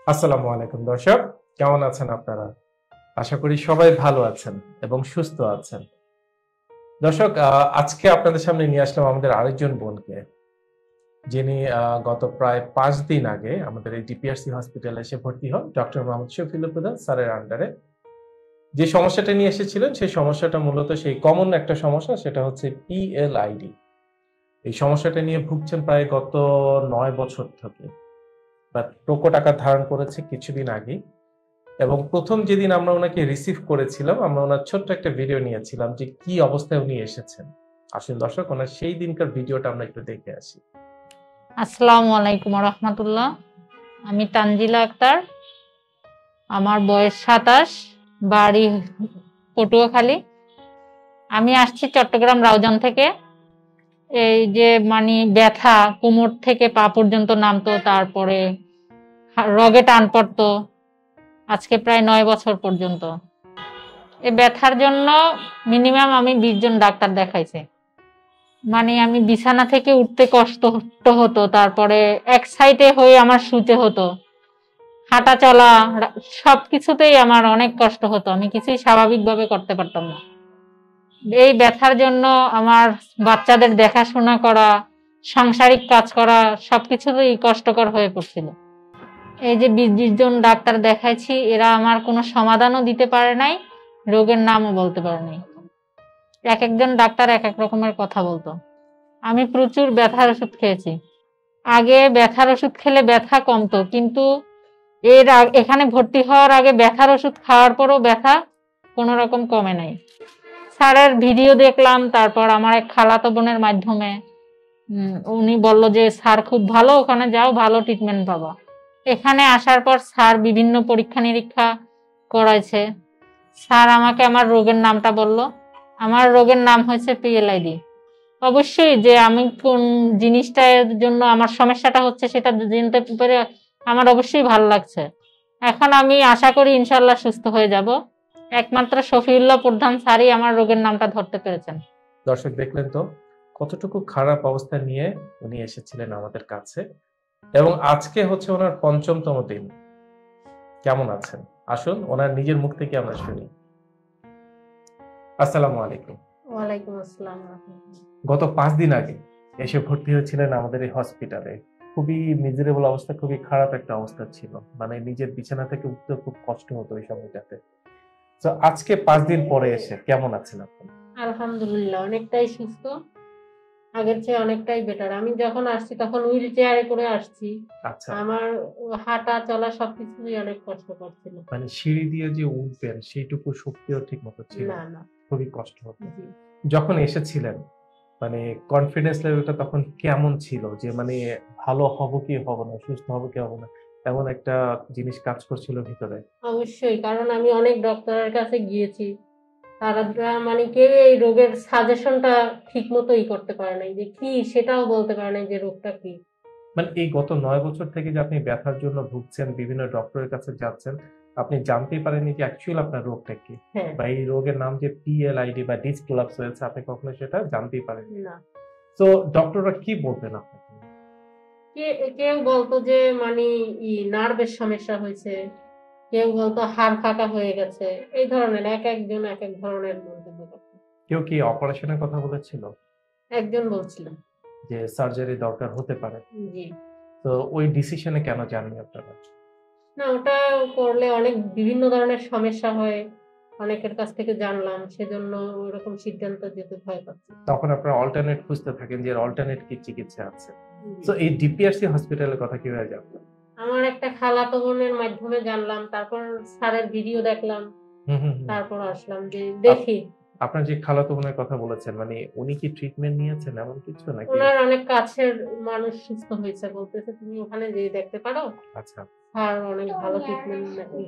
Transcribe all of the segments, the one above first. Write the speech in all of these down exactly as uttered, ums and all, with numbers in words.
আসসালামু আলাইকুম দর্শক, কেমন আছেন আপনারা? আশা করি সবাই ভালো আছেন এবং সুস্থ আছেন। দর্শক, আহ, আজকে আপনাদের সামনে নিয়ে আসলাম আমাদের আরেকজন বোনকে, যিনি আহ, গত প্রায় পাঁচ দিন আগে আমাদের এই ডিপিআরসি হসপিটালে এসে ভর্তি হন ডক্টর মোহাম্মদ শফিউল হুদা স্যারের আন্ডারে। যে সমস্যাটা নিয়ে এসেছিলেন সেই সমস্যাটা মূলত সেই কমন একটা সমস্যা, সেটা হচ্ছে পিএলআইডি। এই সমস্যাটা নিয়ে ভুগছেন প্রায় গত নয় বছর থেকে, বাট প্রকট আকার ধারণ করেছে কিছুদিন আগে। এবং প্রথম যেদিন আমরা ওনাকে রিসিভ করেছিলাম, আমরা ওনার ছোট্ট একটা ভিডিও নিয়েছিলাম যে কি অবস্থায় উনি এসেছেন। আসুন দর্শক, ওনার সেই দিনকার ভিডিওটা আমরা একটু দেখে আসি। আসসালামু আলাইকুম রহমতুল্লাহ। আমি তানজিলা আক্তার, আমার বয়স সাতাশ, বাড়ি পটুয়াখালী। আমি আসছি চট্টগ্রাম রাউজান থেকে। এই যে মানে ব্যথা কোমর থেকে পা পর্যন্ত নামতো, তারপরে রগে টান পড়তো, আজকে প্রায় নয় বছর পর্যন্ত। এই ব্যথার জন্য মিনিমাম আমি বিশ জন ডাক্তার দেখাইছি। মানে আমি বিছানা থেকে উঠতে কষ্ট হতো, তারপরে এক সাইডে হয়ে আমার শুতে হতো, হাঁটা চলা সবকিছুতেই আমার অনেক কষ্ট হতো, আমি কিছুই স্বাভাবিকভাবে করতে পারতাম না। এই ব্যথার জন্য আমার বাচ্চাদের দেখাশোনা করা, সাংসারিক কাজ করা সবকিছুতেই কষ্টকর হয়ে পড়ছিল। এই যে বিশ জন ডাক্তার দেখাইছি, এরা আমার কোনো সমাধানও দিতে পারে নাই, রোগের নামও বলতে পারে নাই। এক একজন ডাক্তার এক এক রকমের কথা বলতো। আমি প্রচুর ব্যথার ওষুধ খেয়েছি। আগে ব্যথার ওষুধ খেলে ব্যথা কমতো, কিন্তু এর এখানে ভর্তি হওয়ার আগে ব্যথার ওষুধ খাওয়ার পরও ব্যথা কোনো রকম কমে নাই। স্যারের ভিডিও দেখলাম, তারপর আমার এক খালাতো বোনের মাধ্যমে উনি বলল যে স্যার খুব ভালো, ওখানে যাও, ভালো ট্রিটমেন্ট পাবা। এখানে আসার পর স্যার বিভিন্ন পরীক্ষা নিরীক্ষা করাইছে। স্যার আমাকে আমার রোগের নামটা বলল। আমার রোগের নাম হয়েছে পিএলআইডি। অবশ্যই যে আমি কোন জিনিসটার জন্য আমার সমস্যাটা হচ্ছে সেটা জানতে পেরে আমার অবশ্যই ভালো লাগছে। এখন আমি আশা করি ইনশাল্লাহ সুস্থ হয়ে যাব। একমাত্র শফিউল্লাহ প্রধান স্যারই আমার রোগের নামটা ধরতে পেরেছেন। দর্শক, দেখলেন তো কতটুকু খারাপ অবস্থা নিয়ে উনি এসেছিলেন আমাদের কাছে, এবং আজকে হচ্ছে ওনার পঞ্চমতম দিন। কেমন আছেন আসুন ওনার নিজের মুখ থেকে আমরা শুনি। আসসালামু আলাইকুম। ওয়ালাইকুম আসসালাম। গত পাঁচ দিন আগে এসে ভর্তি হয়েছিলেন আমাদের এই হসপিটালে। খুবই মিজারেবল অবস্থা, খুবই খারাপ একটা অবস্থা ছিল, মানে নিজের বিছানা থেকে উঠতে খুব কষ্ট হতো ওই সময়টাতে। তো আজকে পাঁচ দিন পরে এসে কেমন আছেন আপনি? আলহামদুলিল্লাহ, অনেকটাই সুস্থ, আগের চেয়ে অনেকটাই বেটার। আমি যখন আসছি তখন হুইল চেয়ারে করে আসছি। আচ্ছা, আমার হাঁটা চলা সবকিছুই অনেক কষ্ট করছিল। মানে সিঁড়ি দিয়ে যে উঠবেন সেইটুকু শক্তিও ঠিক মতো ছিল না না, খুবই কষ্ট হতো। যখন এসেছিলেন মানে কনফিডেন্স লেভেলটা তখন কেমন ছিল, যে মানে ভালো হব কি হব না, সুস্থ হব কি হব না, এমন একটা জিনিস কাজ করছিল ভিতরে? অবশ্যই, কারণ আমি অনেক ডক্টরের কাছে গিয়েছি, তারা মানে কেউ এই রোগের সাজেশনটা ঠিক মতোই করতে পারে নাই, যে কি সেটাও বলতে পারে নাই যে রোগটা কি। মানে এই গত নয় বছর থেকে যে আপনি ব্যথার জন্য ভুগছেন, বিভিন্ন ডক্টরের কাছে যাচ্ছেন, আপনি জানতেই পারেননি যে অ্যাকচুয়াল আপনার রোগটা কি, বা এই রোগের নাম যে পিএলআইডি বা ডিস্ক প্রলাপস হয়েছে, আপনি কখনো সেটা জানতেই পারেননি না। তো ডক্টররা কি বলতেন আপনাকে? কেউ বলতো যে মানে ই নার্ভের সমস্যা হয়েছে, কেউ বলতো হাড় ফাঁকা হয়ে গেছে, এই ধরনের এক একজন এক এক ধরনের মন্তব্য করতো। কেউ কি অপারেশনের কথা বলেছিল? একজন বলছিল যে সার্জারি দরকার হতে পারে। জি। তো ওই ডিসিশনে কেন যাননি আপনারা? না, ওটা করলে অনেক বিভিন্ন ধরনের সমস্যা হয়, অনেকের কাছ থেকে জানলাম, সেজন্য ওরকম সিদ্ধান্ত যেতে ভয় পাচ্ছি। তখন আপনারা অল্টারনেট খুঁজতে থাকেন যে অল্টারনেট কি চিকিৎসা আছে। তো এই ডিপিআরসি হসপিটালের কথা কিভাবে জানলেন? আমার একটা খালাতো বোনের মাধ্যমে জানলাম, তারপর স্যারের ভিডিও দেখলাম, তারপর আসলাম যে দেখি। আপনার যে খালাতো বোনের কথা বলেছেন, মানে উনি কি ট্রিটমেন্ট নিয়েছেন এমন কিছু নাকি? ওনার অনেক কাছের মানুষ সুস্থ হয়েছে, বলতেছে তুমি ওখানে যেয়ে দেখতে পারো। আচ্ছা, আর অনেক ভালো ট্রিটমেন্ট।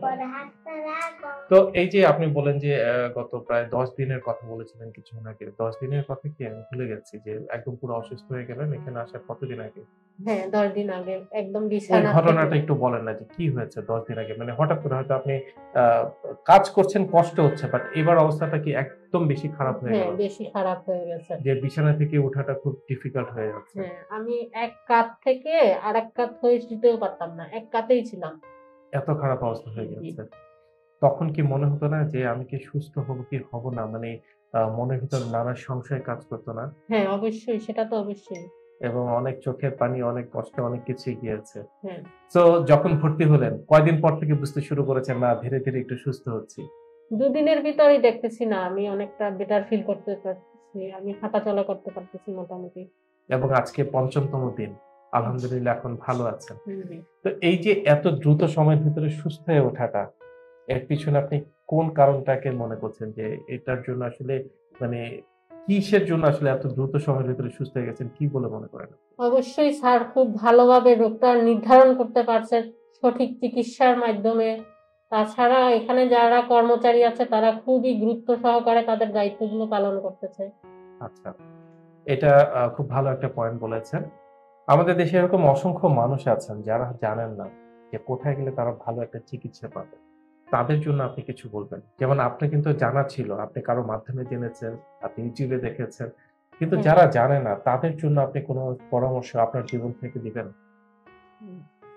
তো এই যে আপনি বলেন যে গত প্রায় দশ দিনের কথা বলেছিলেন কিছুক্ষণ আগে, দশ দিনের কথা কি আমি ভুলে গেছি, যে একদম পুরো অসুস্থ হয়ে গেলেন এখানে আসার কতদিন আগে? হ্যাঁ, দশ দিন আগে একদম বিছানা। ঘটনাটা একটু বলেন না যে কি হয়েছে দশ দিন আগে, মানে হঠাৎ করে হয়তো আপনি কাজ করছেন, কষ্ট হচ্ছে, বাট এবার অবস্থাটা কি একদম বেশি খারাপ হয়ে গেল? হ্যাঁ, বেশি খারাপ হয়ে গেছে, যে বিছানা থেকে ওঠাটা খুব ডিফিকাল্ট হয়ে যাচ্ছে। হ্যাঁ, আমি এক কাত থেকে আরেক কাত হয়ে শুতেও পারতাম না, এক কাতেই ছিলাম। এত খারাপ অবস্থা হয়ে গেছে, তখন কি মনে হতো না যে আমি কি সুস্থ হব কি হব না, মানে আহ, মনের ভিতর নানা সংশয় কাজ করতো না? হ্যাঁ অবশ্যই, সেটা তো অবশ্যই। এবং অনেক চোখের পানি, অনেক কষ্ট, অনেক কিছুই গিয়েছে। হ্যাঁ তো যখন ভর্তি হলেন কয়দিন পর থেকে বুঝতে শুরু করেছেন না ধীরে ধীরে একটু সুস্থ হচ্ছি? দুদিনের ভিতরেই দেখতেছি না আমি অনেকটা বেটার ফিল করতে পারতেছি, আমি হাঁটা চলা করতে পারতেছি মোটামুটি। এবং আজকে পঞ্চমতম দিন, আলহামদুলিল্লাহ এখন ভালো আছেন। হুম, হুম। তো এই যে এত দ্রুত সময়ের ভিতরে সুস্থ হয়ে ওঠাটা, এর পিছনে আপনি কোন কারণটাকে মনে করছেন যে এটার জন্য আসলে মানে কিসের জন্য আসলে এত দ্রুত সময়ের ভিতরে সুস্থ হয়ে গেছেন, কি বলে মনে করেন? অবশ্যই স্যার খুব ভালোভাবে রোগটা নির্ধারণ করতে পারছে সঠিক চিকিৎসার মাধ্যমে। তাছাড়া এখানে যারা কর্মচারী আছে তারা খুবই গুরুত্ব সহকারে তাদের দায়িত্বগুলো পালন করতেছে। আচ্ছা, এটা আহ, খুব ভালো একটা পয়েন্ট বলেছেন। আমাদের দেশে এরকম অসংখ্য মানুষ আছেন যারা জানেন না যে কোথায় গেলে তারা ভালো একটা চিকিৎসা পাবে। তাদের জন্য আপনি কিছু বলবেন? যেমন আপনি কিন্তু জানা ছিল, আপনি কারো মাধ্যমে জেনেছেন, আপনি ইউটিউবে দেখেছেন, কিন্তু হুম। যারা জানে না তাদের জন্য আপনি কোনো পরামর্শ আপনার জীবন থেকে দিবেন? হুম।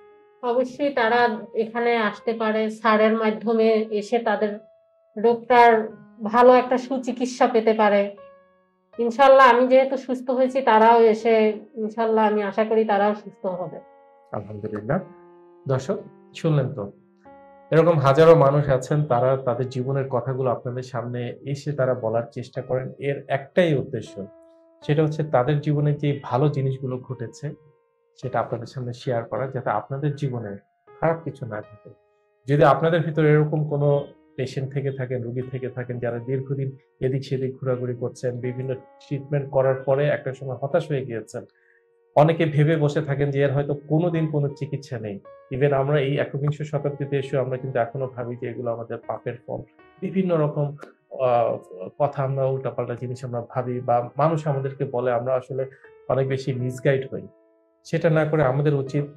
অবশ্যই তারা এখানে আসতে পারে, স্যারের মাধ্যমে এসে তাদের রোগটার ভালো একটা সুচিকিৎসা পেতে পারে। ইনশাল্লাহ আমি যেহেতু সুস্থ হয়েছি, তারাও এসে ইনশাল্লাহ আমি আশা করি তারাও সুস্থ হবে। আলহামদুলিল্লাহ। দর্শক শুনলেন তো, এরকম হাজারো মানুষ আছেন, তারা তাদের জীবনের কথাগুলো আপনাদের সামনে এসে তারা বলার চেষ্টা করেন। এর একটাই উদ্দেশ্য, সেটা হচ্ছে তাদের জীবনে যে ভালো জিনিসগুলো ঘটেছে সেটা আপনাদের সামনে শেয়ার করা, যাতে আপনাদের জীবনে খারাপ কিছু না ঘটে। যদি আপনাদের ভিতরে এরকম কোনো পেশেন্ট থেকে থাকেন, রোগী থেকে থাকেন, যারা দীর্ঘদিন এদিক সেদিক ঘোরাঘুরি করছেন, বিভিন্ন ট্রিটমেন্ট করার পরে একটা সময় হতাশ হয়ে গিয়েছেন, অনেকে ভেবে বসে থাকেন যে এর হয়তো কোনোদিন কোনো চিকিৎসা নেই। ইভেন আমরা এই একবিংশ শতাব্দীতে এসে আমরা কিন্তু এখনো ভাবি যে এগুলো আমাদের পাপের ফল। বিভিন্ন রকম আহ, কথা, আমরা উল্টাপাল্টা জিনিস আমরা ভাবি বা মানুষ আমাদেরকে বলে, আমরা আসলে অনেক বেশি মিসগাইড হই। সেটা না করে আমাদের উচিত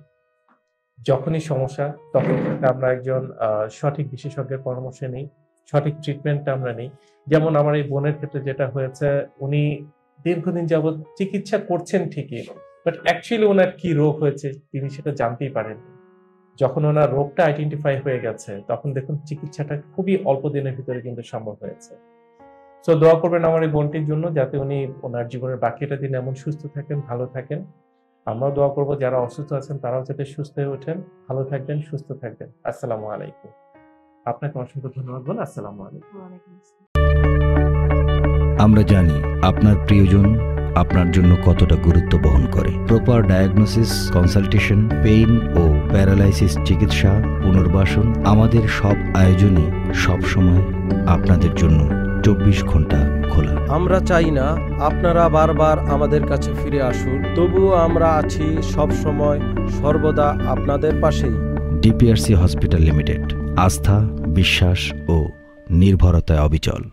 যখনই সমস্যা তখন আমরা একজন আহ, সঠিক বিশেষজ্ঞের পরামর্শ নিই, সঠিক ট্রিটমেন্টটা আমরা নিই। যেমন আমার এই বোনের ক্ষেত্রে যেটা হয়েছে, উনি দীর্ঘদিন যাবৎ চিকিৎসা করছেন ঠিকই, বাট অ্যাকচুয়ালি ওনার কি রোগ হয়েছে তিনি সেটা জানতেই পারেন। যখন ওনার রোগটা আইডেন্টিফাই হয়ে গেছে তখন দেখুন চিকিৎসাটা খুবই অল্প দিনের ভিতরে কিন্তু সম্ভব হয়েছে। সো দোয়া করবেন আমার এই বোনটির জন্য, যাতে উনি ওনার জীবনের বাকিটা দিন এমন সুস্থ থাকেন, ভালো থাকেন। আমরাও দোয়া করবো যারা অসুস্থ আছেন তারাও যাতে সুস্থ হয়ে ওঠেন, ভালো থাকবেন, সুস্থ থাকবেন। আসসালামু আলাইকুম। আপনাকে অসংখ্য ধন্যবাদ বলে আসসালামু আলাইকুম। ওয়ালাইকুম আসসালাম। আমরা জানি আপনার প্রিয়জন আপনার জন্য কতটা গুরুত্ব বহন করে। প্রপার ডায়াগনোসিস, কনসালটেশন, পেইন ও প্যারালাইসিস চিকিৎসা, পুনর্বাসন, আমাদের সব আয়োজনই সব সময় আপনাদের জন্য চব্বিশ ঘন্টা খোলা। আমরা চাই না আপনারা বারবার আমাদের কাছে ফিরে আসুন, তবুও আমরা আছি সব সময় সর্বদা আপনাদের পাশেই। ডিপিআরসি হসপিটাল লিমিটেড, আস্থা, বিশ্বাস ও নির্ভরতায় অবিচল।